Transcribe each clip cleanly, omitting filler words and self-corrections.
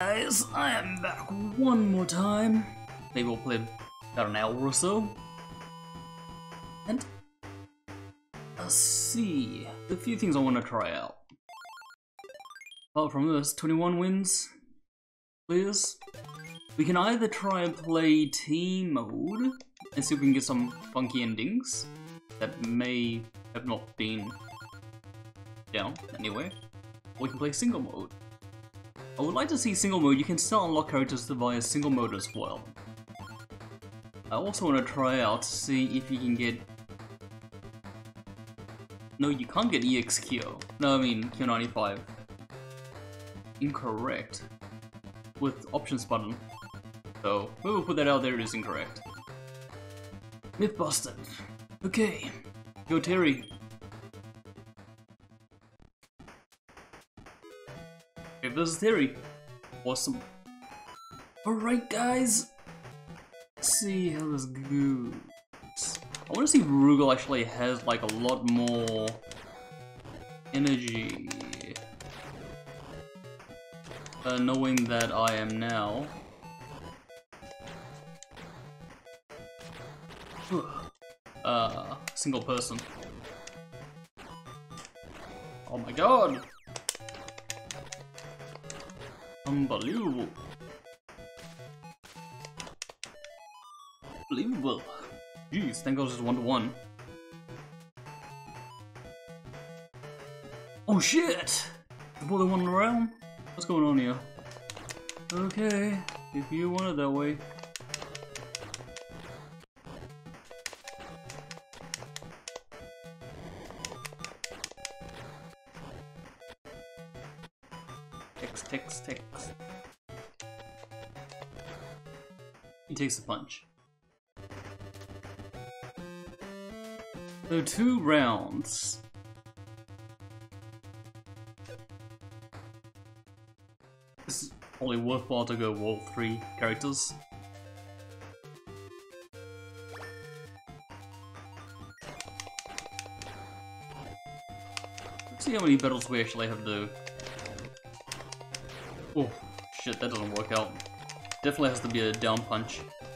Guys, I am back one more time. Maybe we'll play about an hour or so. And let's see. A few things I want to try out. Apart from this, 21 wins. Players. We can either try and play team mode and see if we can get some funky endings that may have not been down anyway. Or we can play single mode. I would like to see single mode. You can still unlock characters via single mode as well. I also want to try out to see if you can get... No, you can't get EXQ. No, I mean Q95. Incorrect. With options button. So, we will put that out there, it is incorrect. Myth busted. Okay. Go Terry. If this is Terry. Awesome. Alright guys. Let's see how this goes. I want to see if Rugal actually has like a lot more energy. Knowing that I am now. Single person. Oh my god! Unbelievable. Unbelievable. Jeez, thank god it's 1-to-1. Oh shit! More than one round? What's going on here? Okay, if you want it that way. Text. He takes the punch. So 2 rounds. This is probably worthwhile to go all 3 characters. Let's see how many battles we actually have to do. Oh, shit, that doesn't work out. Definitely has to be a down punch.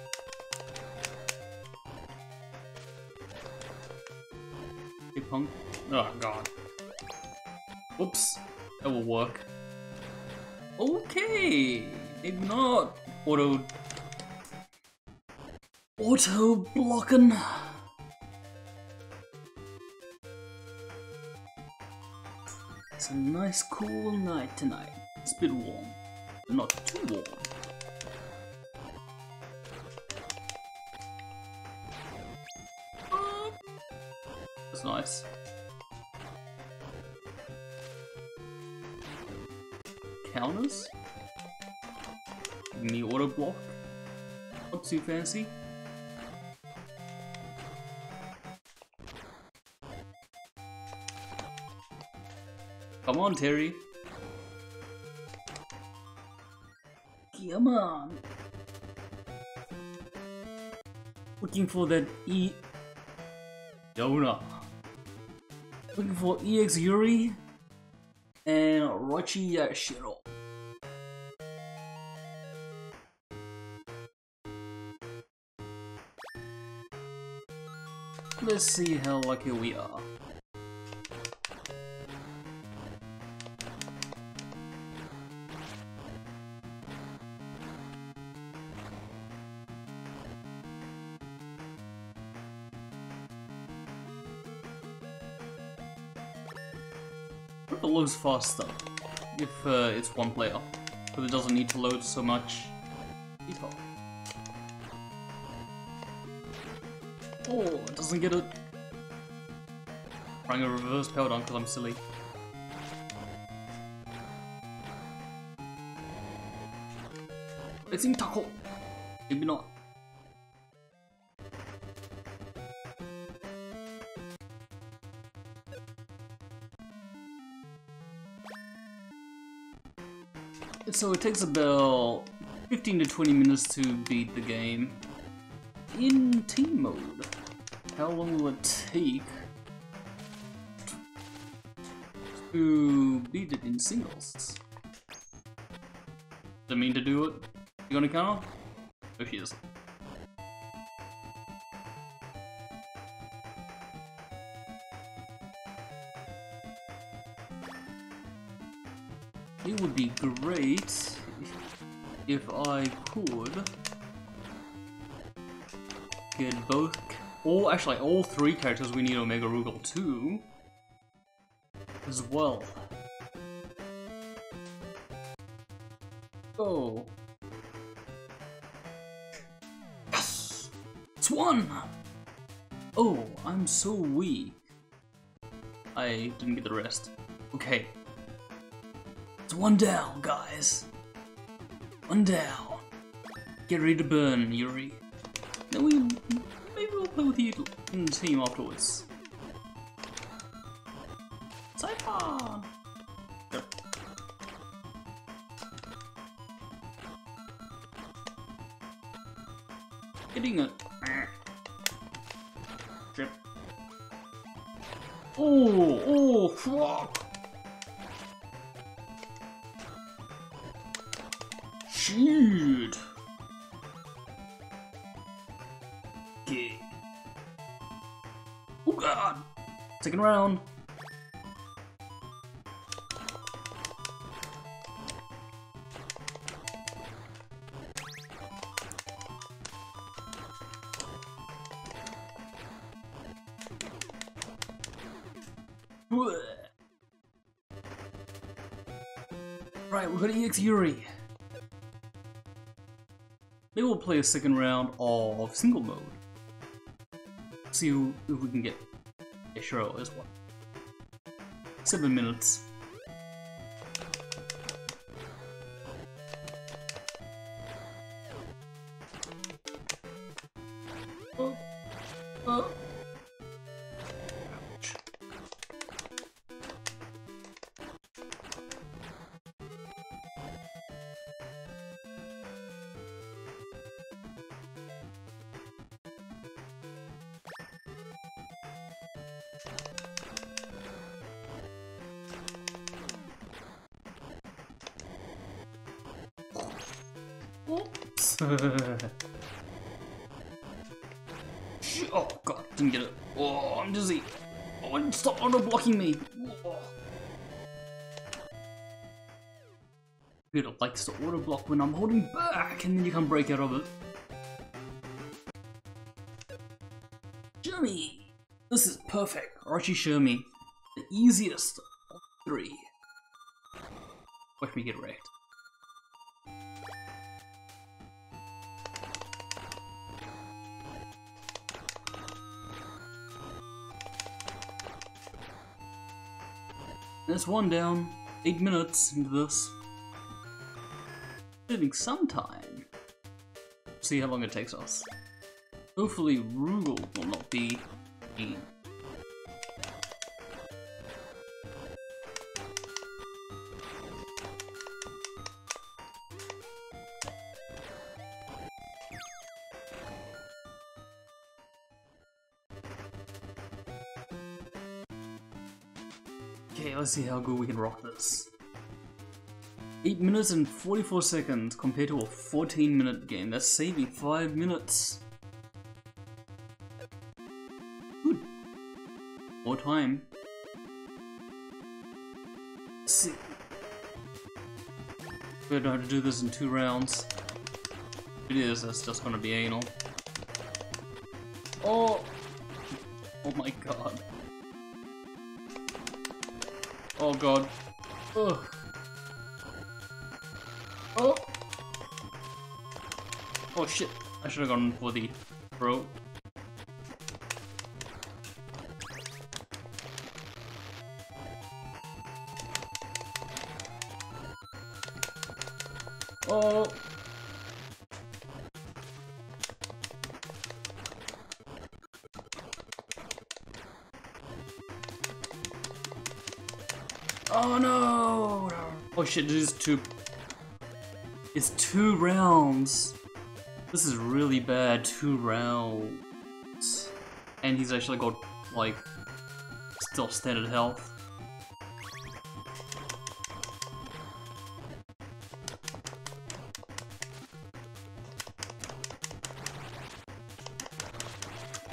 Hey, punk. Oh, god. Whoops. That will work. Okay! Maybe not. Auto blocking. It's a nice cool night tonight. It's a bit warm, but not too warm. That's nice. Counters? Give me auto block. Not too fancy. Come on, Terry. Come on. Looking for that Donut. Looking for EX Yuri and Rochi Yashiro. Let's see how lucky we are. It loads faster if it's one player, but it doesn't need to load so much. Oh, it doesn't get it. Trying a reverse power down because I'm silly. It's in tackle. Maybe not. So it takes about 15 to 20 minutes to beat the game in team mode. How long will it take to beat it in singles? Didn't mean to do it. You gonna counter? Oh, she is. It would be great if I could get both, actually all three characters we need Omega Rugal 2 as well. Oh. Yes! It's one! Oh, I'm so weak. I didn't get the rest. Okay. It's one down, guys. One down. Get ready to burn, Yuri. Then maybe we'll play with you in the team afterwards. Siphon! Yep. Hitting it. Trip. Oh, fuck! Shoot! Okay. Oh god! Second round. Right, we're gonna EX Yuri. Maybe we'll play a second round of single mode. See if we can get Ishiro as well. 7 minutes. Oh. Oh. Ouch. Oops. Oh god, didn't get it. Oh, I'm dizzy. Oh, stop auto-blocking me. Oh. It likes to auto-block when I'm holding back, and then you can't break out of it. Shumi! This is perfect. Orochi Shumi. The easiest of 3. Watch me get wrecked. There's one down. 8 minutes into this. Saving some time. See how long it takes us. Hopefully Rugal will not be mean. Okay, let's see how good we can rock this. 8 minutes and 44 seconds compared to a 14-minute game. That's saving 5 minutes. Good. More time. Let's see. We don't have to do this in 2 rounds. If it is, that's just gonna be anal. Oh! Oh my god. Oh god. Ugh. Oh! Oh shit. I should have gone for the throat. Oh! Oh no! Oh shit, it is 2. It's 2 rounds. This is really bad. 2 rounds. And he's actually got, like, still standard health.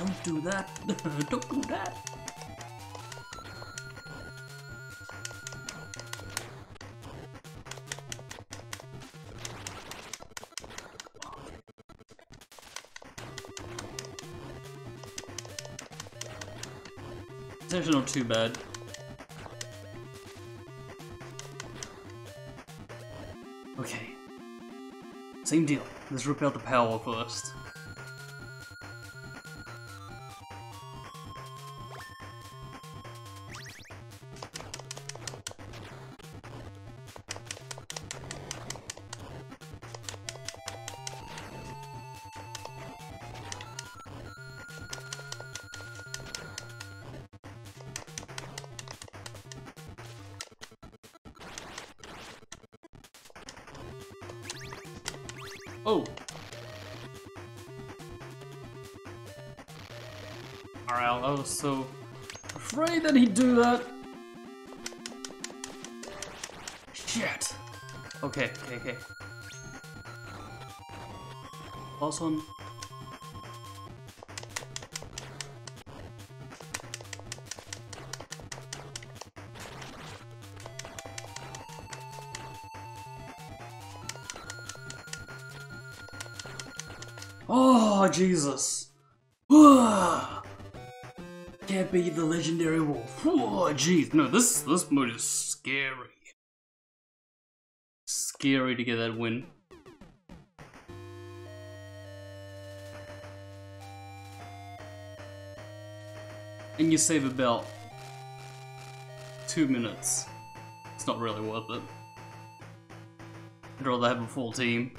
Don't do that. Don't do that. It's actually not too bad. Okay. Same deal. Let's rip out the power first. Oh! Alright, I was so afraid that he'd do that. Shit! Okay. Last one. Oh, Jesus. Can't beat the legendary wolf. Oh, jeez. No, this mode is scary. Scary to get that win. And you save about 2 minutes. It's not really worth it. I'd rather have a full team.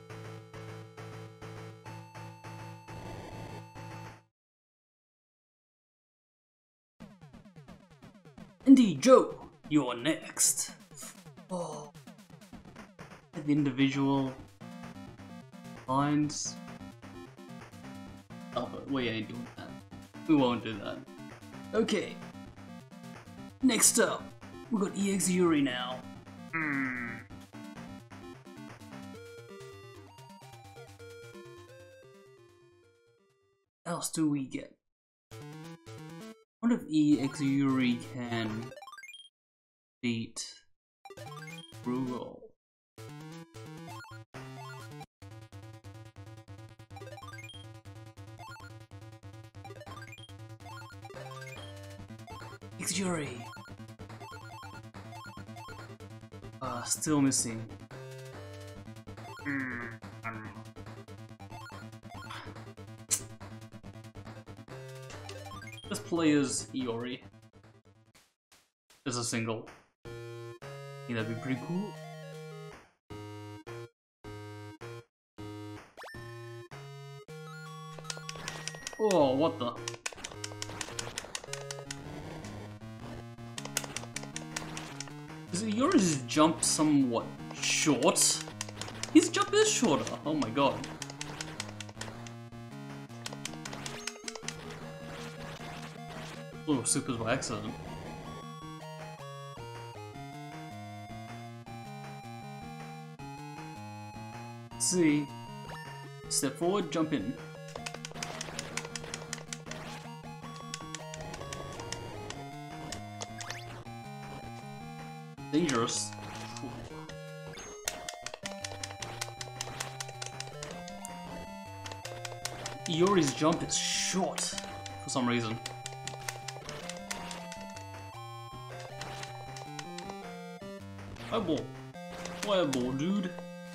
Indeed, Joe, you're next. Oh, the individual lines. Oh, but we ain't doing that. We won't do that. Okay. Next up, we got EX Yuri now. What else do we get? What if EX Yuri can beat Rugal? EX Yuri! Still missing. Let's play as Iori. As a single. I think that'd be pretty cool. Oh, what the? Is Iori's jump somewhat short? His jump is shorter. Oh my god. Oh, supers by accident. Let's see. Step forward, jump in. Dangerous. Iori's jump is short for some reason. Fireball. Fireball, dude.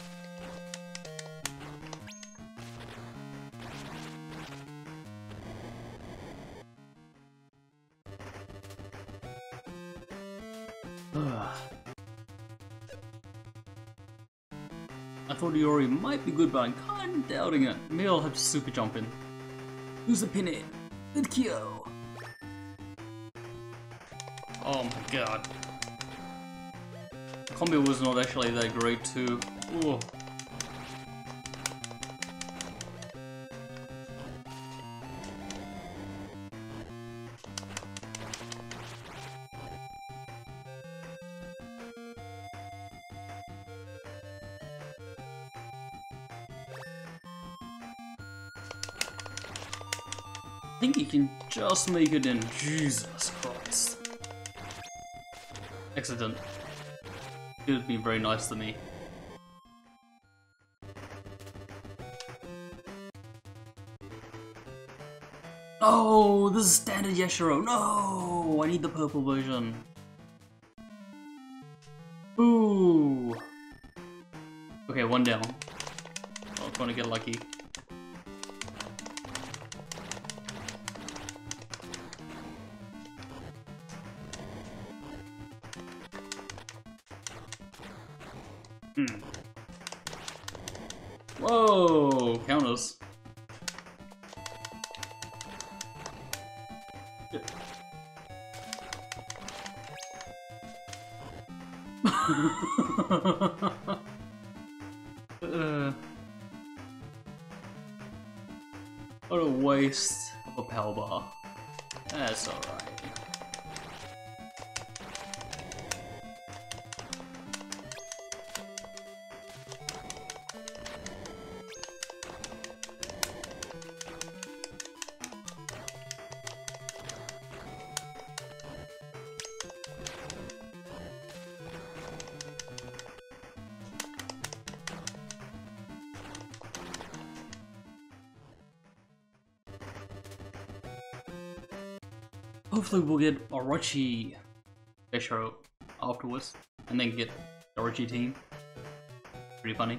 I thought Iori might be good, but I'm kinda doubting it. Maybe I'll have to super jump in. Who's the pin in? Good Kyo. Oh my god. Combo was not actually that great too. Ooh. think he can just make it in. Jesus Christ. Accident. He would be very nice to me. Oh, this is standard Yashiro. No, I need the purple version. Ooh. Okay, one down. I'm trying to get lucky. Whoa, counters. What a waste of a power bar. That's alright. Hopefully we'll get Orochi Yashiro afterwards, and then get Orochi team. Pretty funny.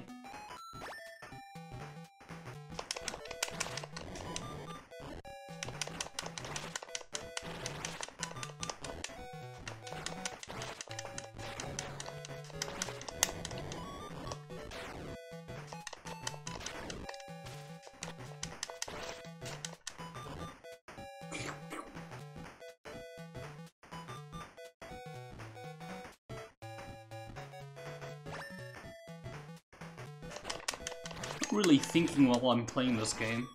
Really thinking while I'm playing this game.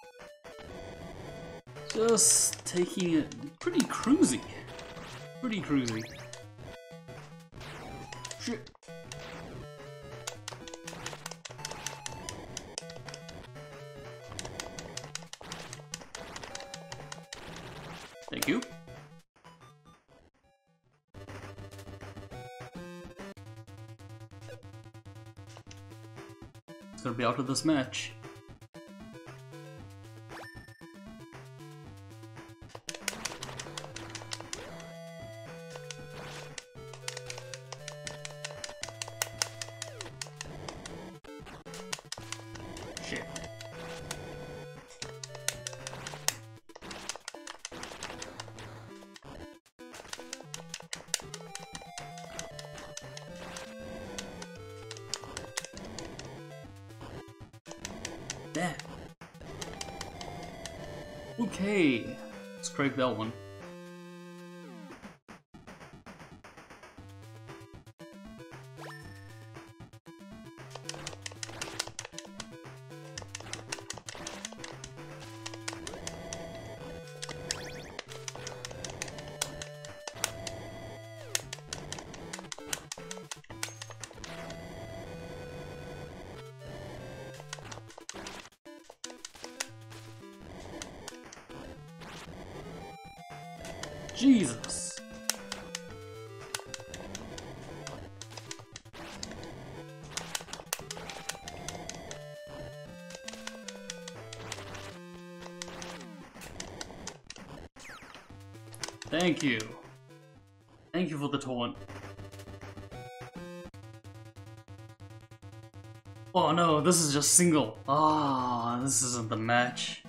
Just taking it pretty cruisy. Pretty cruisy. Shit. Thank you. It's gonna be out of this match. Shit. Damn. Okay, let's crave that one. Jesus. Thank you. Thank you for the taunt. Oh no, this is just single. Ah, this isn't the match.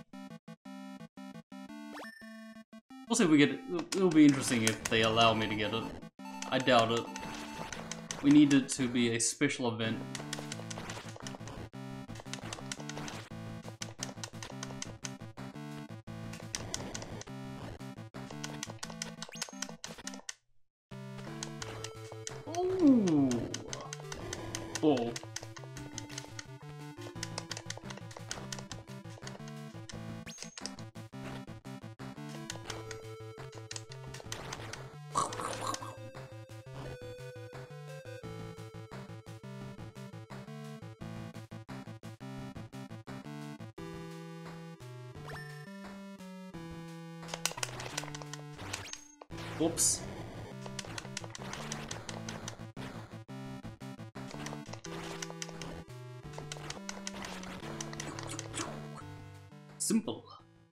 We'll see if we get it. It'll be interesting if they allow me to get it. I doubt it. We need it to be a special event. Ooh. Oh. Whoops. Simple.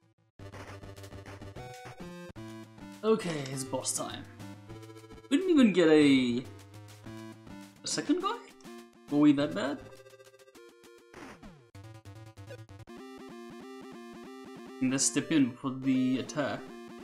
Okay, it's boss time. We didn't even get a second guy? Were we that bad? And let's step in for the attack.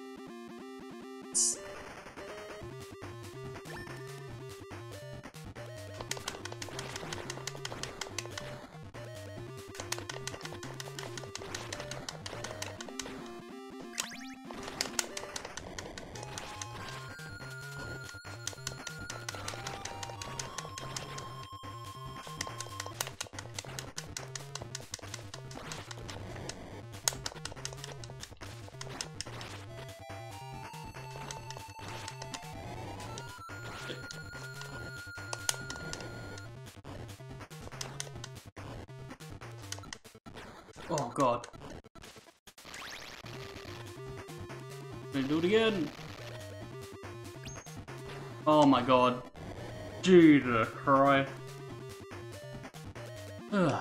Oh god. Can I do it again? Oh my god. Jesus Christ. Ugh.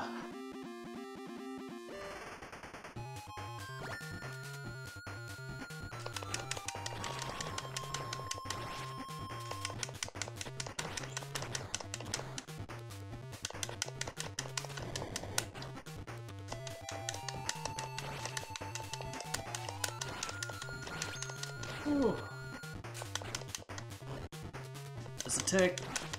Ooh. That's a tick.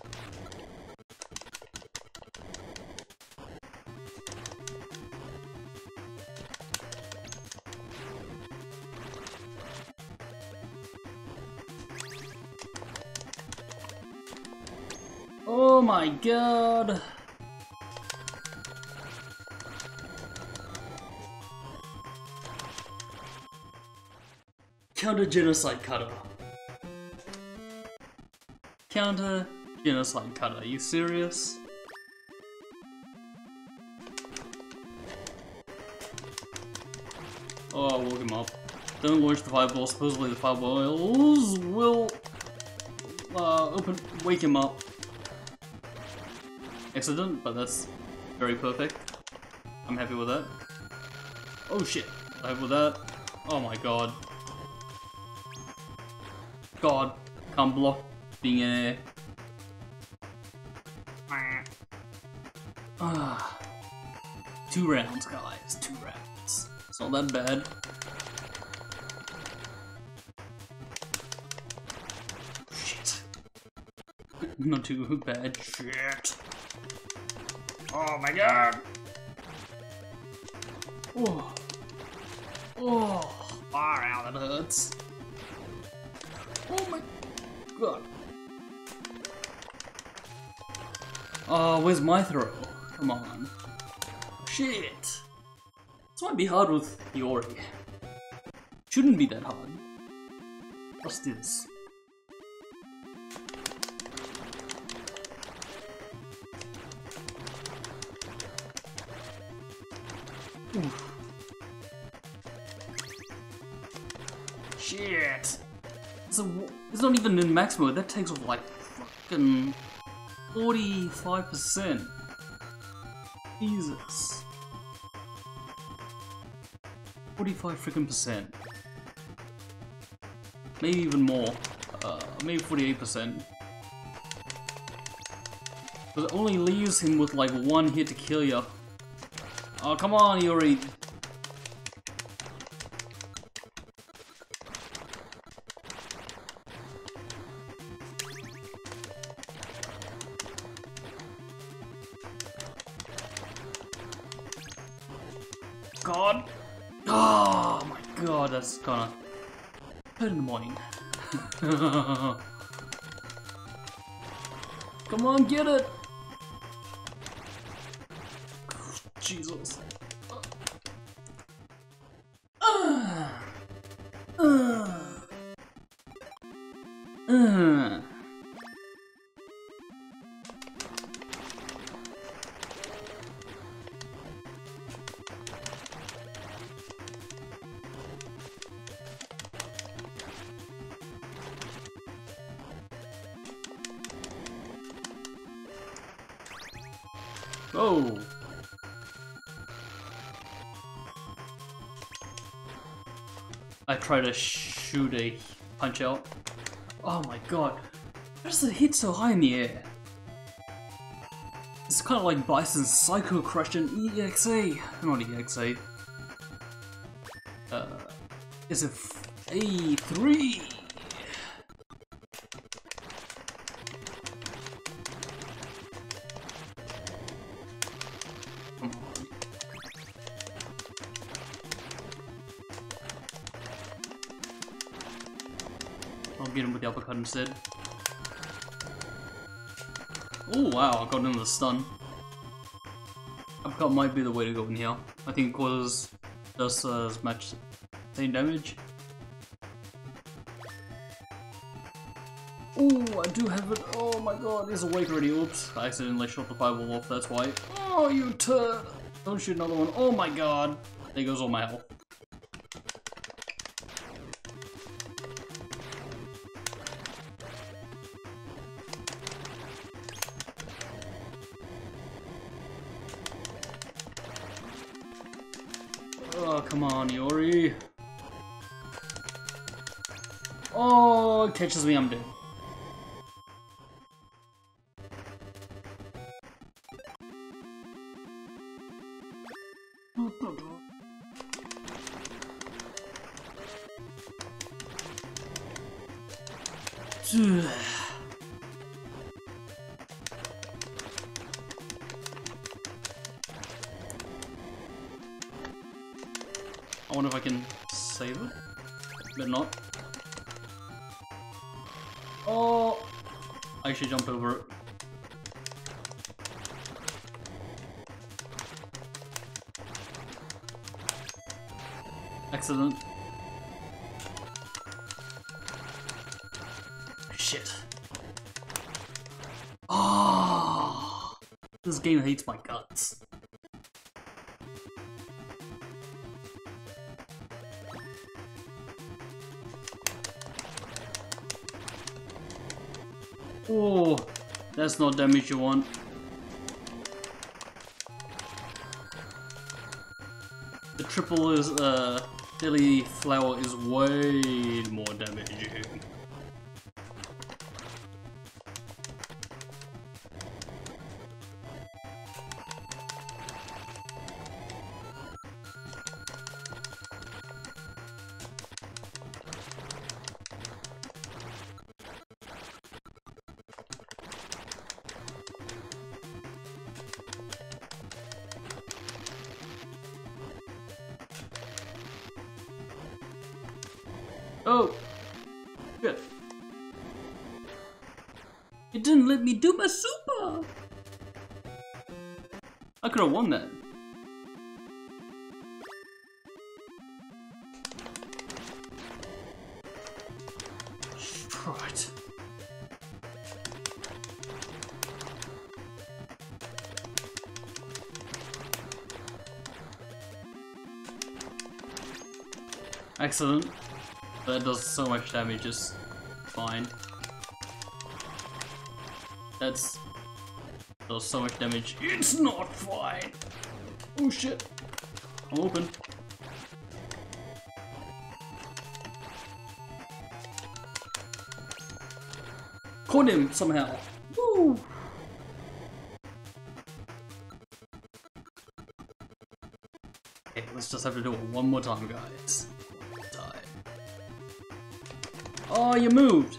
Oh my god. Counter genocide cutter. Counter genocide cutter. Are you serious? Oh, I'll woke him up. Don't launch the fireball. Supposedly the fireballs will wake him up. Accident, but that's very perfect. I'm happy with that. Oh shit. I'm happy with that. Oh my god. God, can't block being in air. 2 rounds, guys. 2 rounds. It's not that bad. Shit. Not too bad. Shit. Oh my god. Oh. Oh. Far out, that hurts. Oh my god. Oh, where's my throw? Come on. Shit. This might be hard with Yori. Shouldn't be that hard. What's this? Oof. Shit. So it's not even in max mode. That takes off like fucking 45%. Jesus. 45 freaking percent. Maybe even more. Maybe 48%. But it only leaves him with like 1 hit to kill you. Oh, come on, Yuri. God. Oh my god, that's gonna hurt in the morning. Come on, get it! Jesus. Oh! I try to shoot a punch out. Oh my god. Why does it hit so high in the air? It's kind of like Bison's Psycho Crush and EXA. Not EXA. Is it A3? Come on. I'll get him with the uppercut instead. Oh wow, I got him with a stun. Uppercut might be the way to go in here. I think it causes does as much same damage. Oh, I do have it. Oh my god, he's awake already. Oops, I accidentally shot the fireball off, that's why. Oh, you turd! Don't shoot another one. Oh my god. There goes all my health. Oh, come on, Yori. Oh, it catches me, I'm dead. I wonder if I can save it. Better not. Oh! I actually jumped over it. Excellent. Shit. Oh! This game hates my guts. Oh, that's not damage you want. The triple is Dilly Flower is way more damaging. Oh! Shit. It didn't let me do my super! I could have won that. Right. Excellent. That does so much damage, just fine. Does so much damage. It's not fine! Oh shit. I'm open. Caught him somehow. Woo! Okay, let's just have to do it one more time, guys. One more time. Oh, you moved!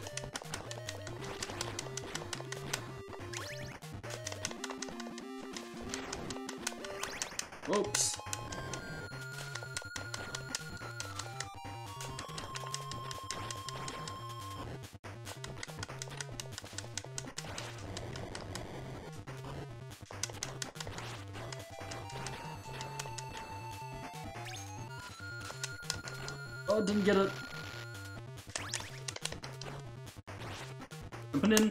Oops. Oh, didn't get it. Jumping in.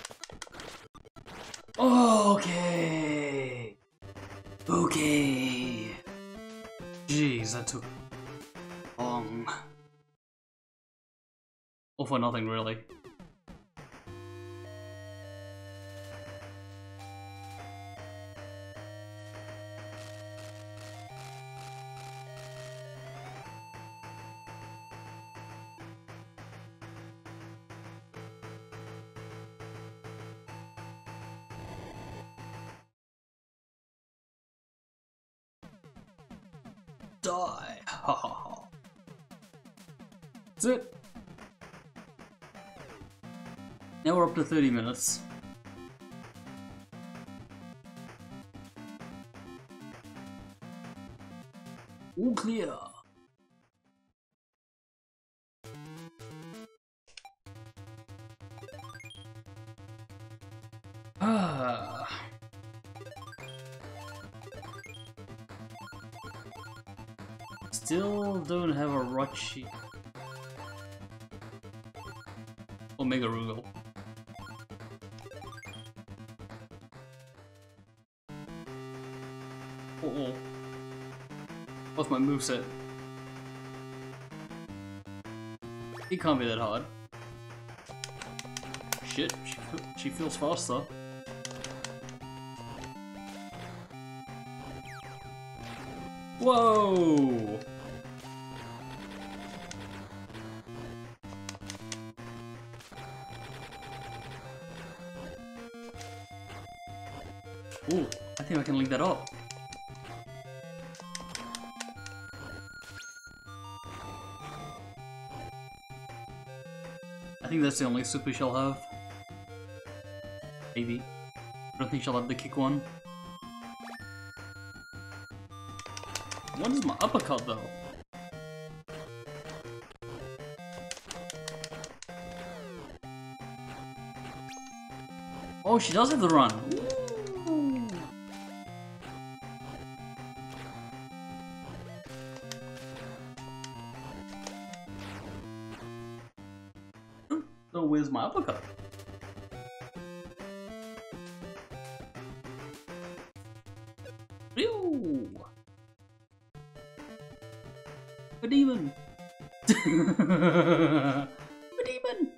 Oh, okay. Okay. Jeez, that took long. All for nothing, really. die. Ha ha ha. That's it. Now we're up to 30 minutes. All clear. Still don't have a Rochi. Omega Rugal. Oh. What's my moveset? It can't be that hard. Shit, she feels faster. Whoa! Ooh, I think I can link that up. I think that's the only super she'll have. Maybe. I don't think she'll have the kick one. What is my uppercut though? Oh, she does have the run. Ooh. So where's my uppercut? Ew. A demon. A demon.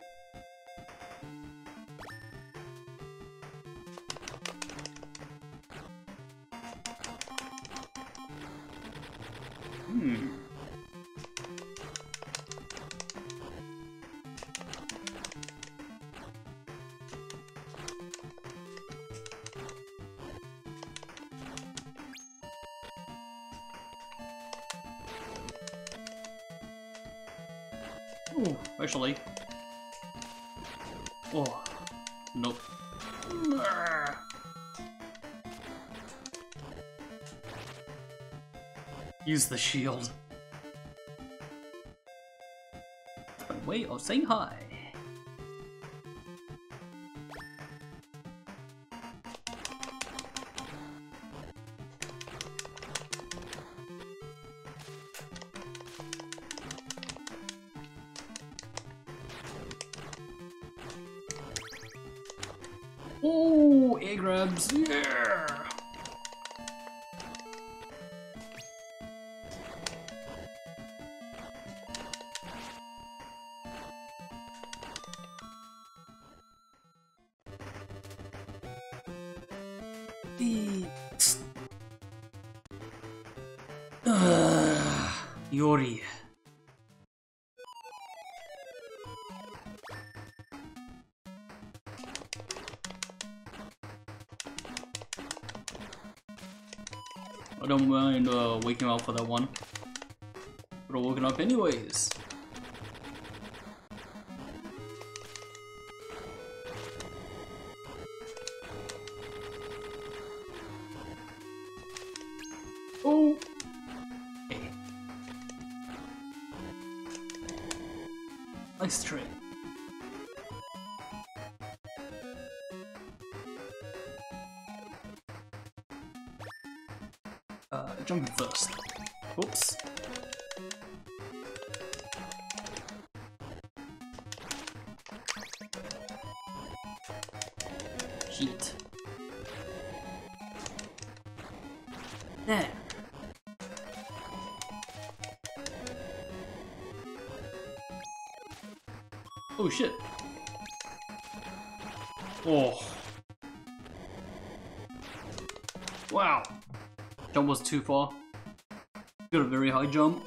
Ooh, actually. Oh, nope. Use the shield. That's my way of saying hi. Oh, air grabs, yeah! Yori. I don't mind waking up for that one. But I'm woken up anyways. Oh! Hey. Nice trade. Jumping first. Oops. Shit. There. Oh shit. Oh. Wow. Jump was too far. Got a very high jump.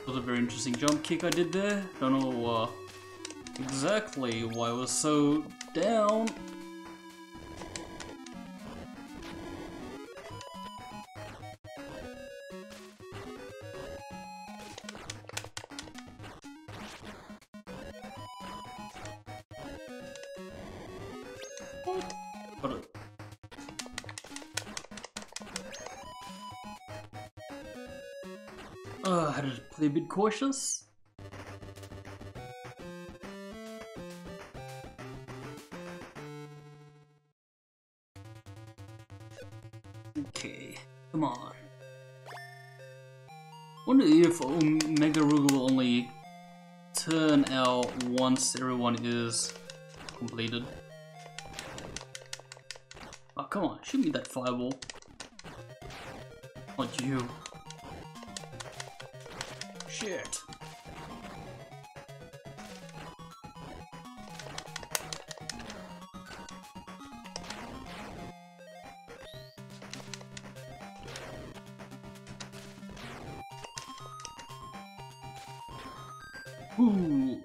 That was a very interesting jump kick I did there. Don't know exactly why I was so down. Got it. I had to play a bit cautious. Okay, come on. Wonder if Omega Rugal will only turn out once everyone is completed. Oh, come on, shoot me that fireball. Not you. Shit. Ooh.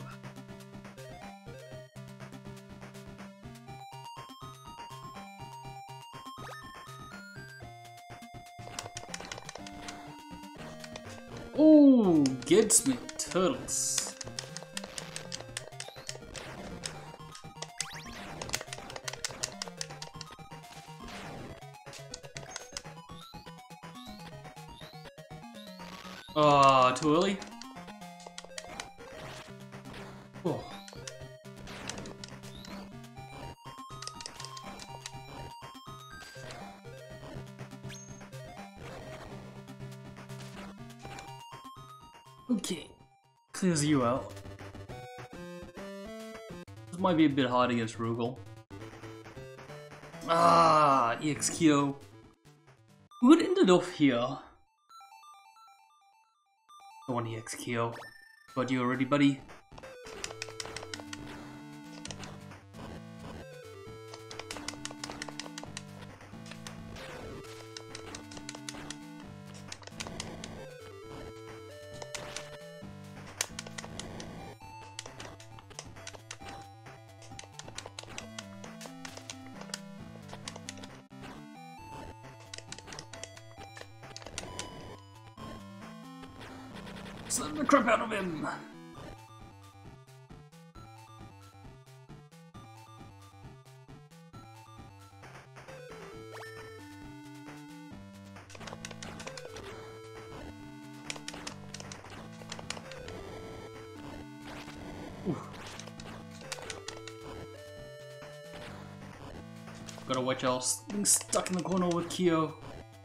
Ooh, gets me turtles. Too early? Oh. Okay, clears you out. This might be a bit hard against Rugal. EX Kyo. We would end it off here. Go on, EX Kyo. Got you already, buddy? Slam the crap out of him! Ooh. Gotta watch out, being stuck in the corner with Kyo.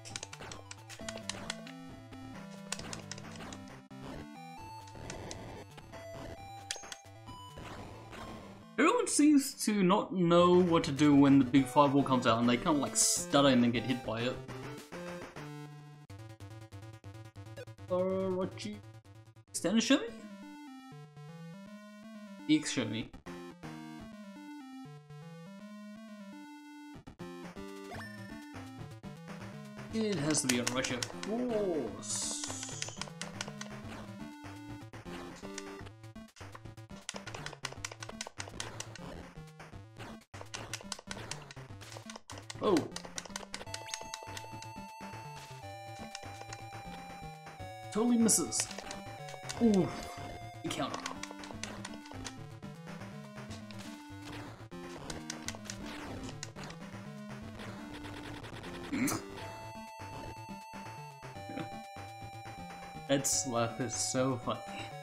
Everyone seems to not know what to do when the big fireball comes out and they kind of like stutter and then get hit by it. Orochi. Stand and show me? EX show me. It has to be Orochi, of course. Oh. Totally misses. Ooh. Big counter. That slap is so funny.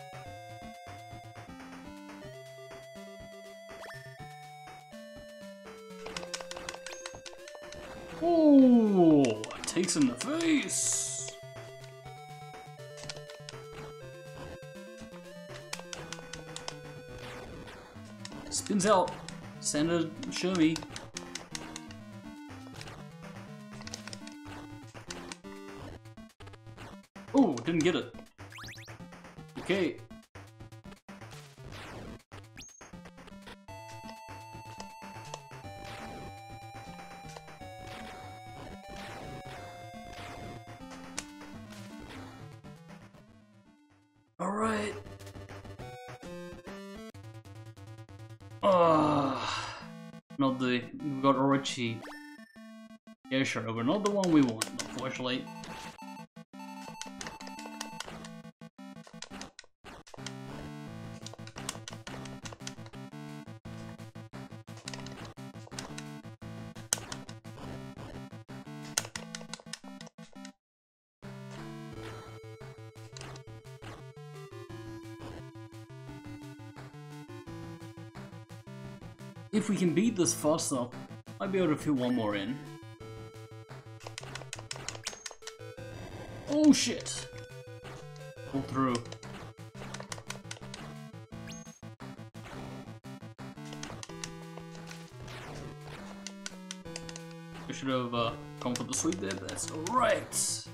Oh, takes in the face. Spins out. Standard show me. Oh, didn't get it. Okay. Alright. Not the... we got Orochi. Yeah, sure, but not the one we want, unfortunately. If we can beat this fast enough, I'll be able to fill one more in. Oh shit! Pull through. I should have gone for the sweep there, but that's alright.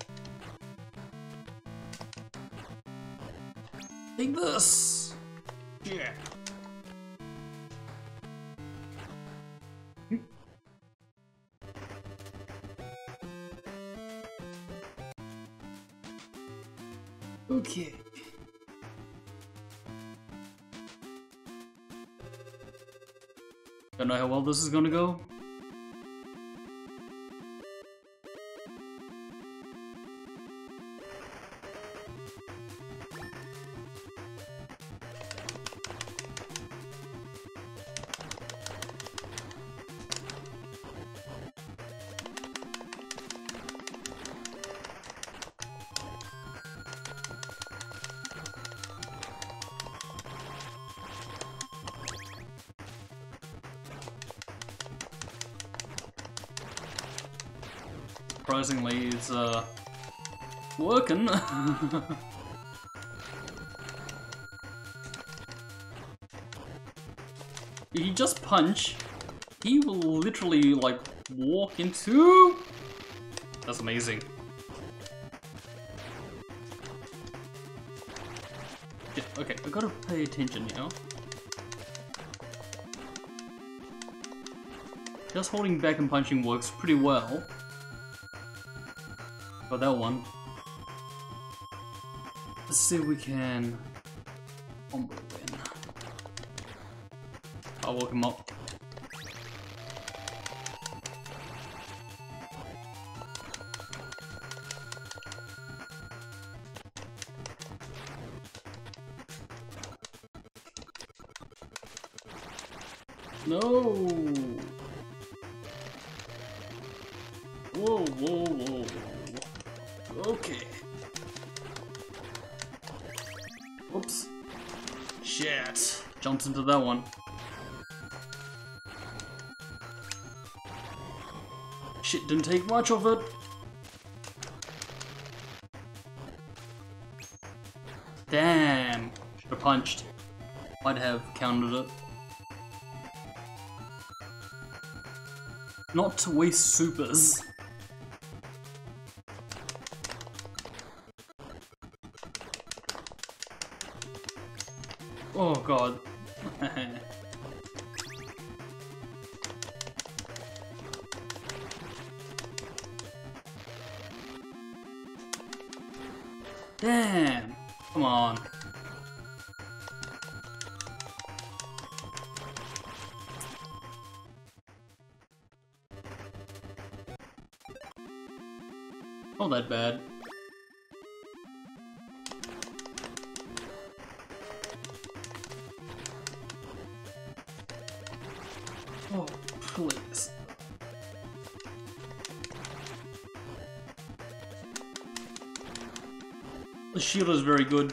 Take this! Yeah. Okay. Don't know how well this is gonna go. Surprisingly, it's working. If you just punch, he will literally like walk into. That's amazing. Yeah, okay, I gotta pay attention now. Just holding back and punching works pretty well. Got that one. Let's see if we can combo win. I'll woke him up. No. Whoa, whoa, whoa. Okay. Oops. Shit. Jumped into that one. Shit, didn't take much of it. Damn. Should have punched. Might have countered it. Not to waste supers. Oh god. Damn. Come on. Not that bad. Oh, please. The shield is very good.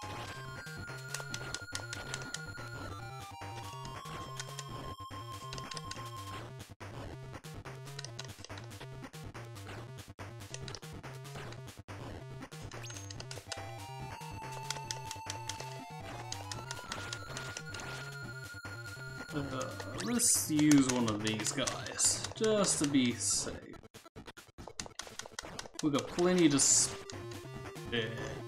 Let's use one of these guys, just to be safe. We've got plenty to spare.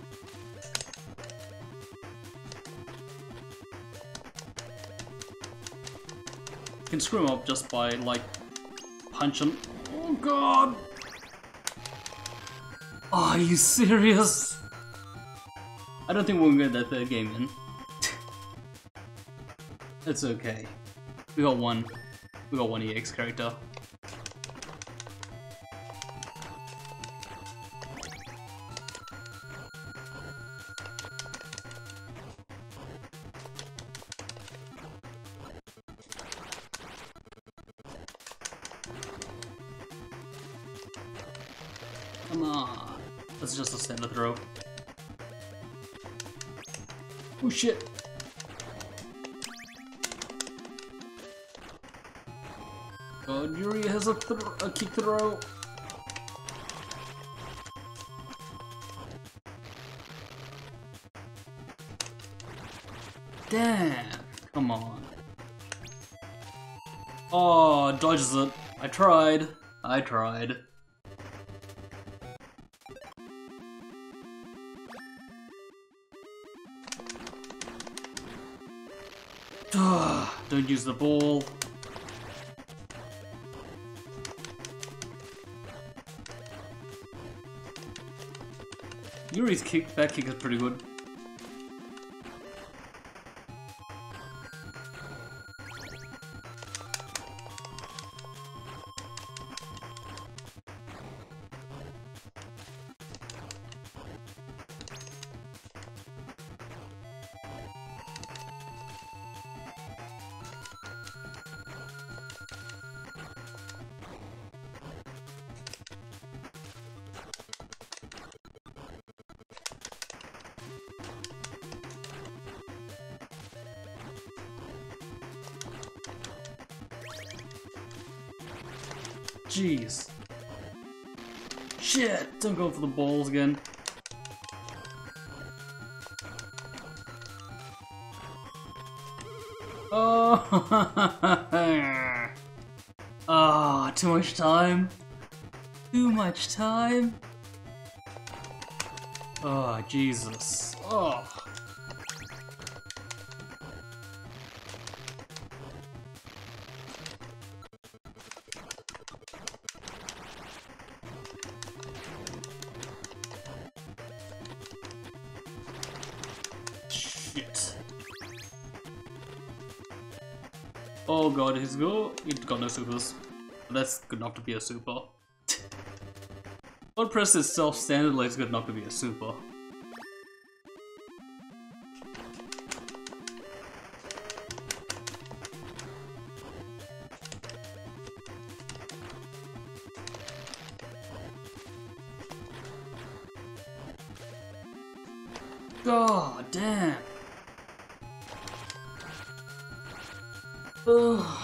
Can screw him up just by, like, punching. Oh god! Are you serious? I don't think we're gonna get that third game in. It's okay. We got one EX character. Come on. That's just a standard throw. Oh shit. God, Yuri has a kick throw. Damn. Come on. Oh, dodges it. I tried. Don't use the ball. Yuri's back kick is pretty good. Jeez. Shit! Don't go for the balls again. Oh! Ah, too much time. Too much time. Oh, Jesus. Oh. Shit. Oh god, he's got no supers. But that's good enough to be a super. What press itself standard like is good enough to be a super. God damn. Ugh.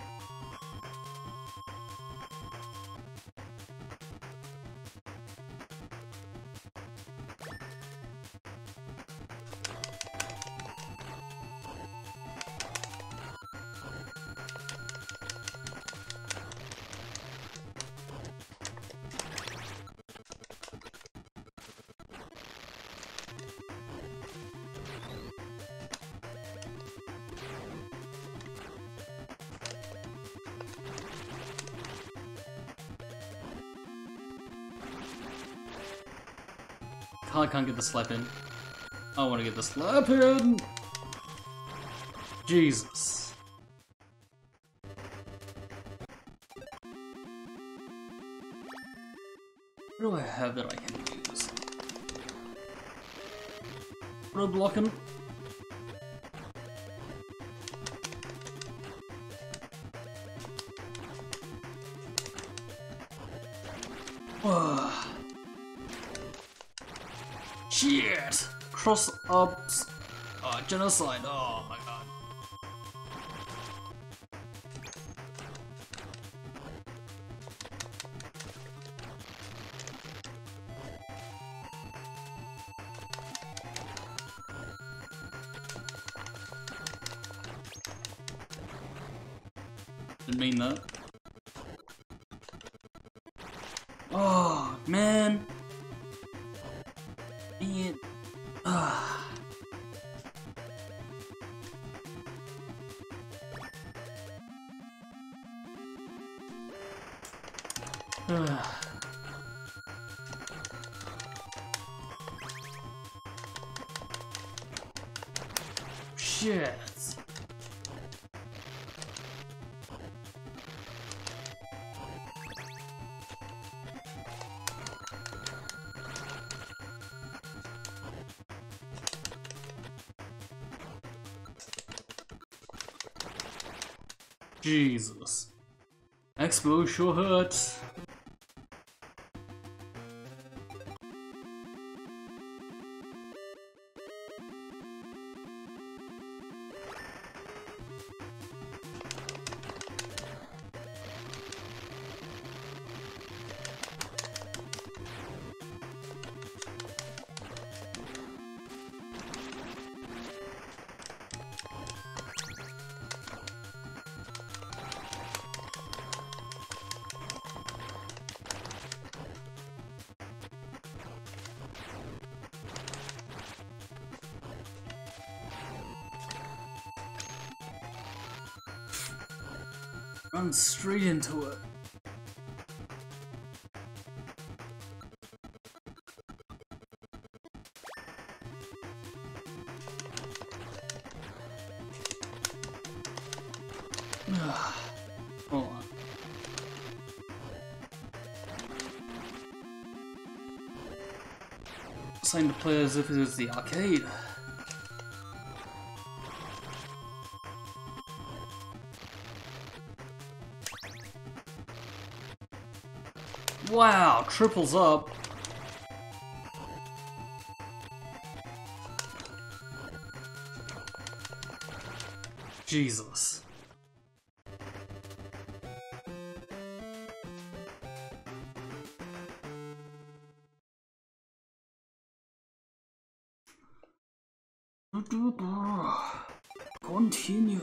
I can't get the slap in. I want to get the slap in! Jesus. What do I have that I can use? Road blocking. Shit! Cross ups. Genocide. Oh my god. Didn't mean that. Oh man. It. shit. Jesus. Expo sure hurts. Run straight into it. Hold on. Starting to play as if it was the arcade. Wow, triples up. Jesus. Continue.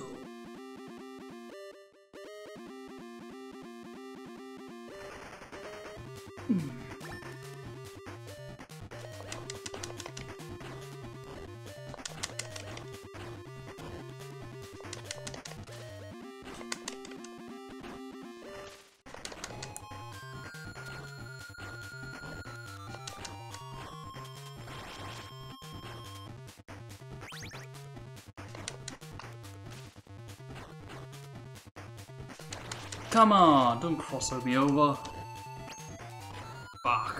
Come on, don't cross me over. Fuck.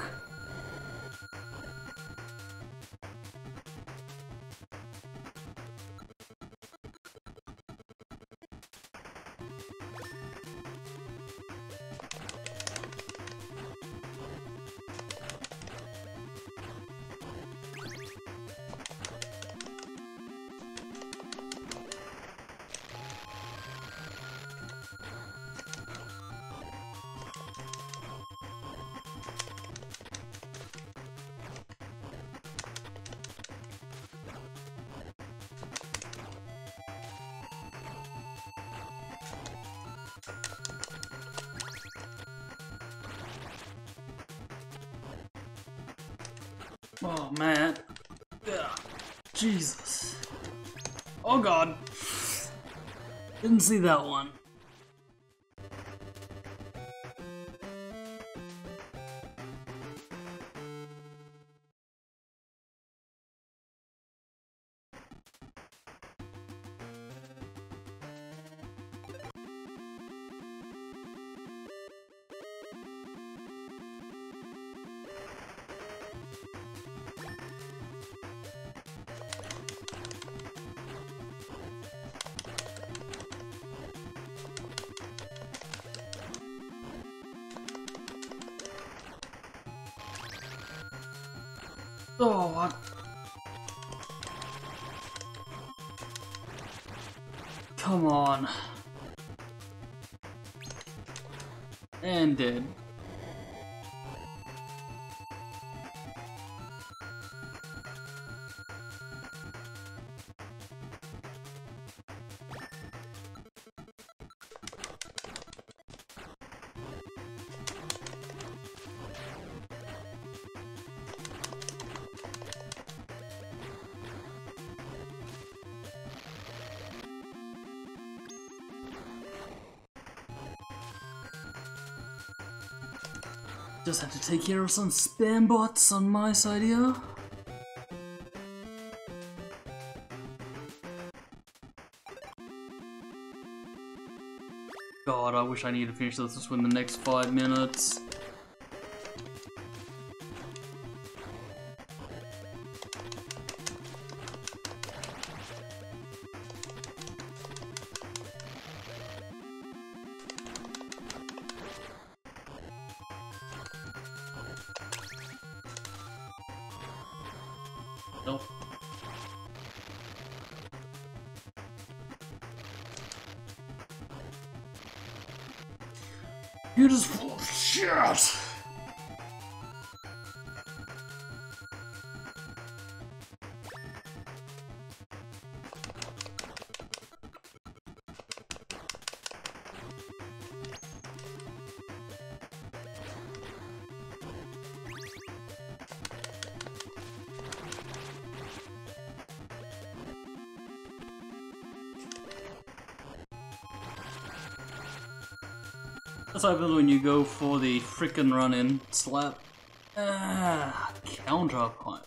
Oh man. Ugh. Jesus. Oh god. Didn't see that one. Oh, what? Come on. And dead. Just have to take care of some spam bots on my side here. God, I wish I needed to finish this within the next 5 minutes. Nope. You're just full of shit! That's what happens when you go for the frickin' run-in slap. Counter punch.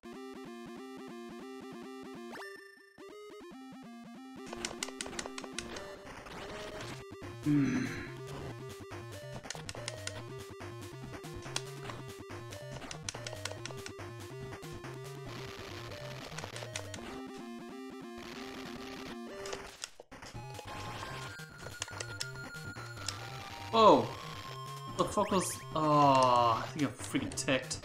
Oh! What the fuck was... Oh, I think I'm freaking ticked.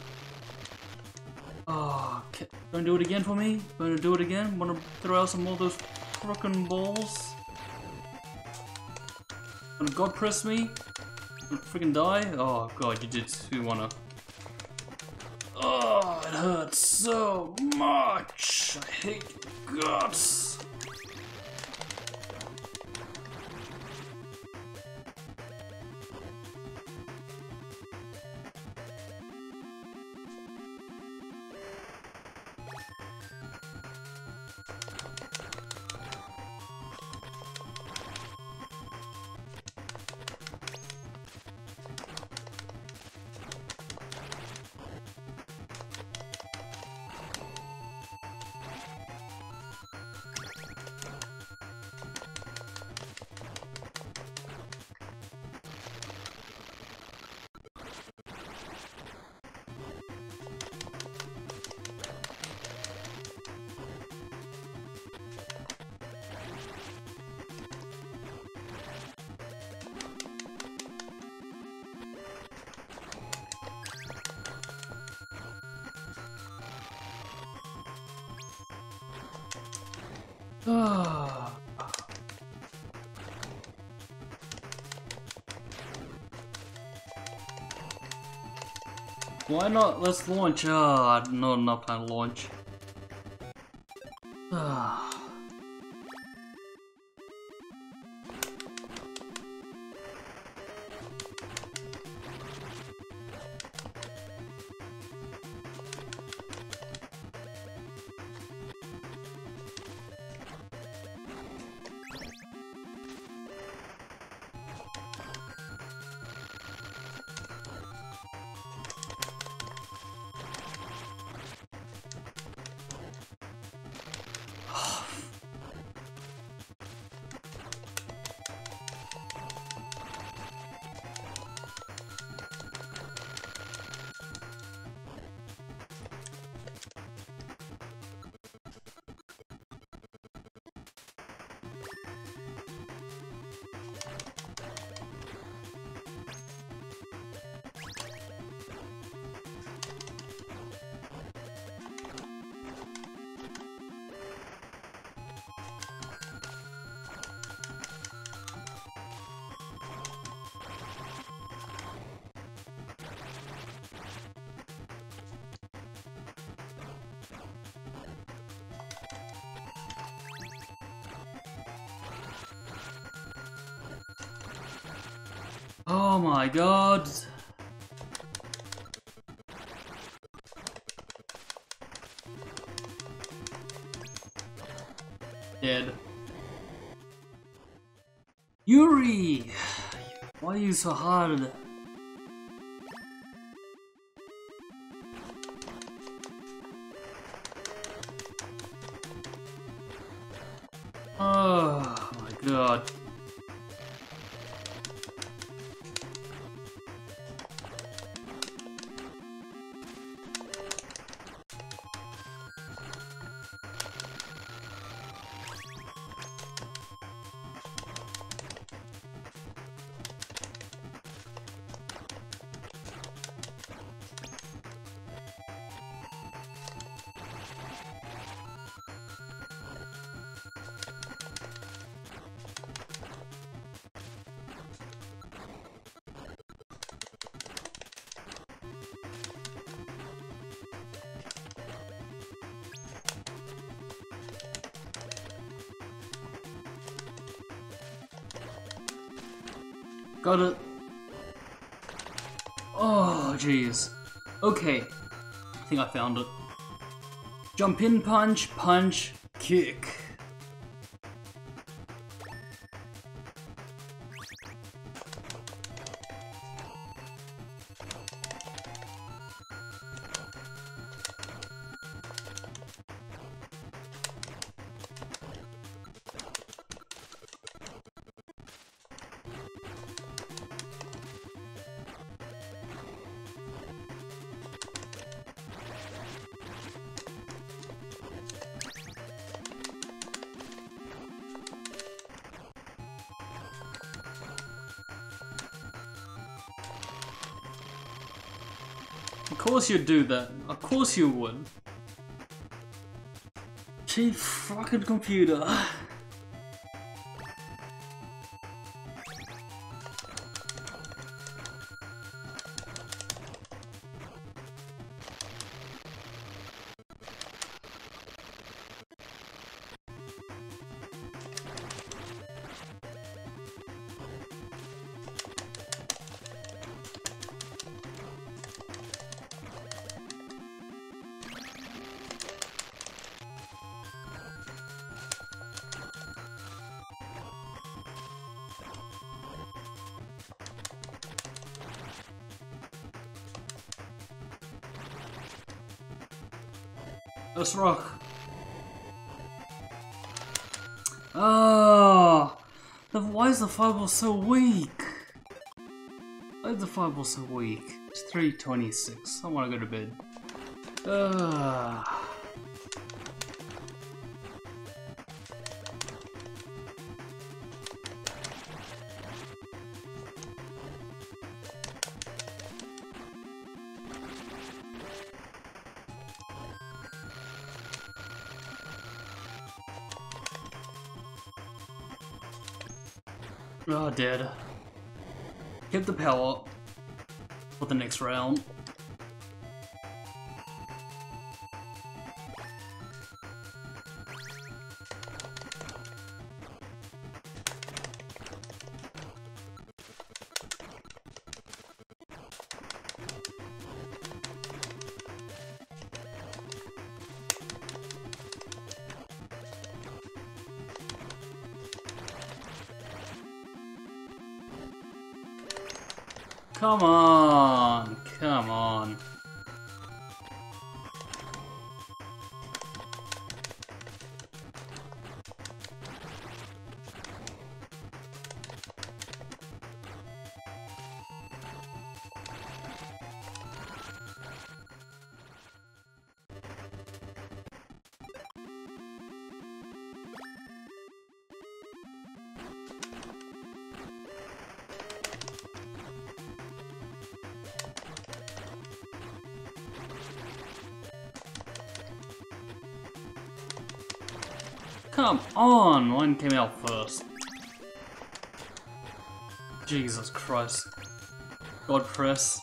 Oh, gonna do it again for me? Gonna do it again? Wanna throw out some more of those frickin' balls? Gonna god press me? Gonna freaking die? Oh god, you did too wanna... Oh, it hurts so much! I hate guts! Why not? Let's launch. Ah, not enough time to launch. Oh my god. Dead. Yuri! Why are you so hard? Oh my god. Got it. Oh, jeez. Okay. I think I found it. Jump in, punch, punch, kick. Of course you'd do that. Of course you would. Cheap fucking computer. Let's rock. Oh, why is the fireball so weak? Why is the fireball so weak? It's 3:26. I want to go to bed. Oh, dead. Get the power up for the next round. Come on, come on. Come on, one came out first. Jesus Christ. God press.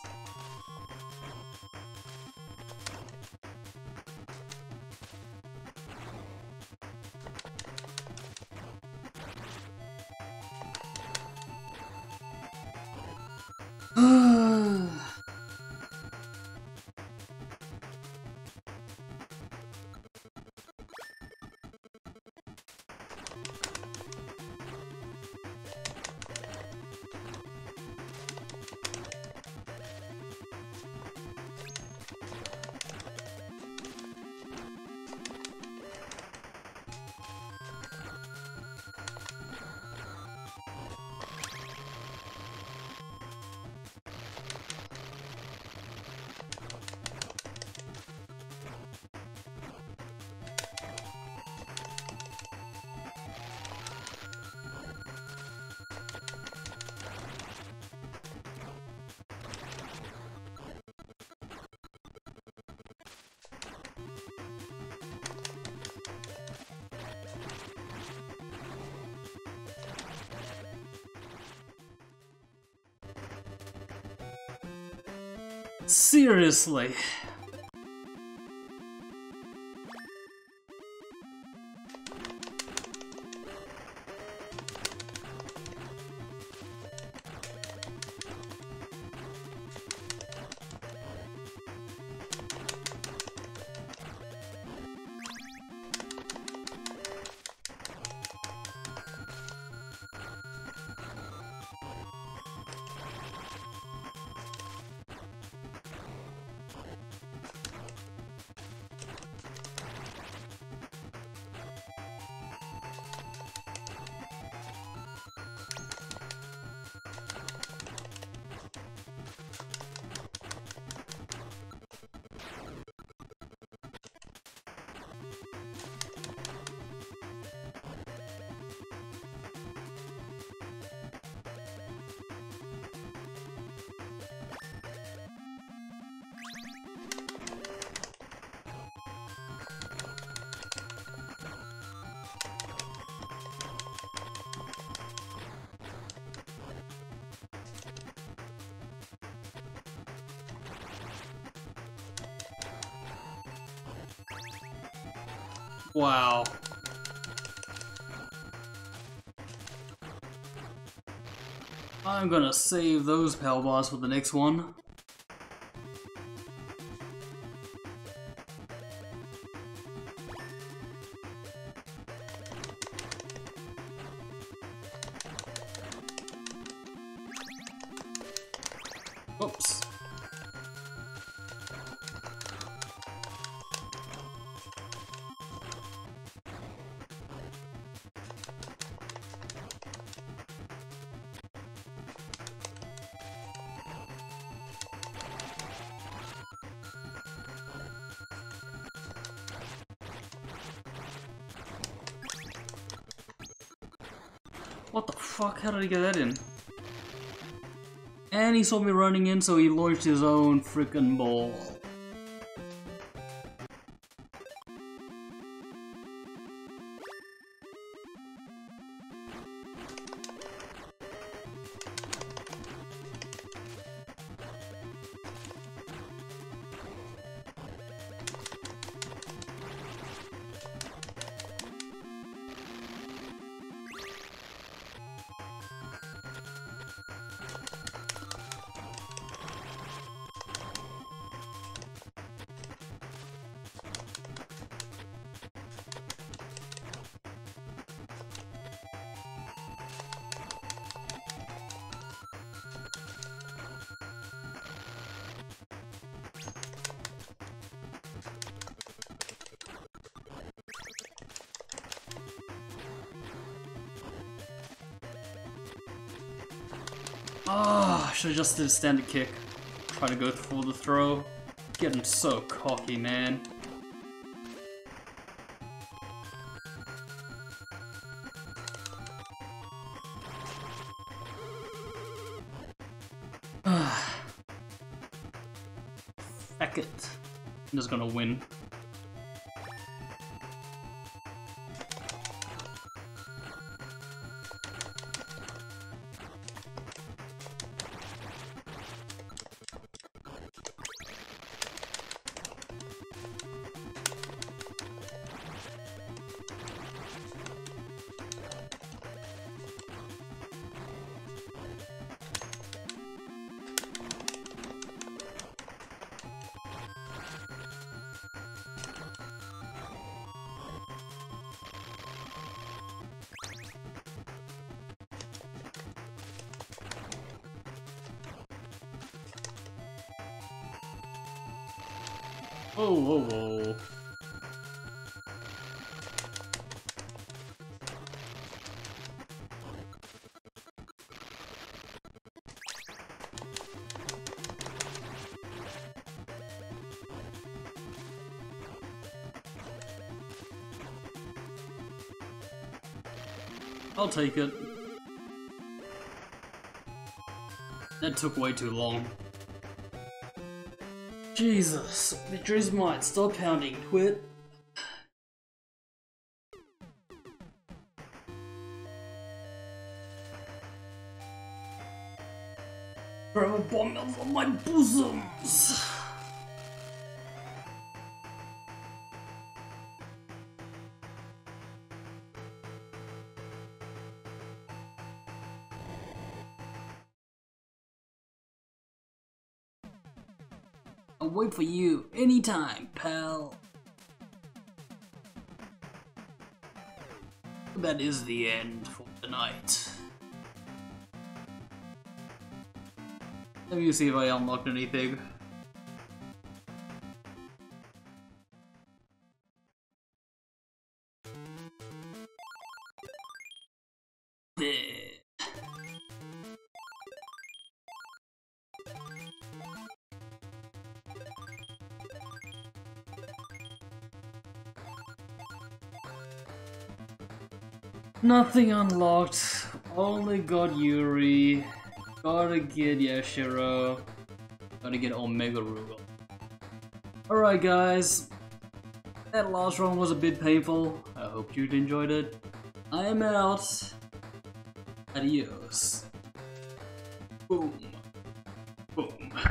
Seriously. Wow. I'm gonna save those Pal Bars for the next one. Oops. What the fuck? How did he get that in? And he saw me running in, so he launched his own frickin' ball. Ah, oh, should've just did a standard kick. Try to go for the throw. Getting so cocky, man. Fuck it. I'm just gonna win. Whoa, whoa, whoa. I'll take it. That took way too long. Jesus, Victory's might, stop pounding, quit. Throw a bomb on my bosoms! I'll wait for you anytime, pal. That is the end for tonight. Let me see if I unlocked anything. There. Nothing unlocked, only got Yuri, gotta get Yashiro, gotta get Omega Rugal. Alright guys, that last run was a bit painful, I hope you enjoyed it. I am out, adios. Boom. Boom.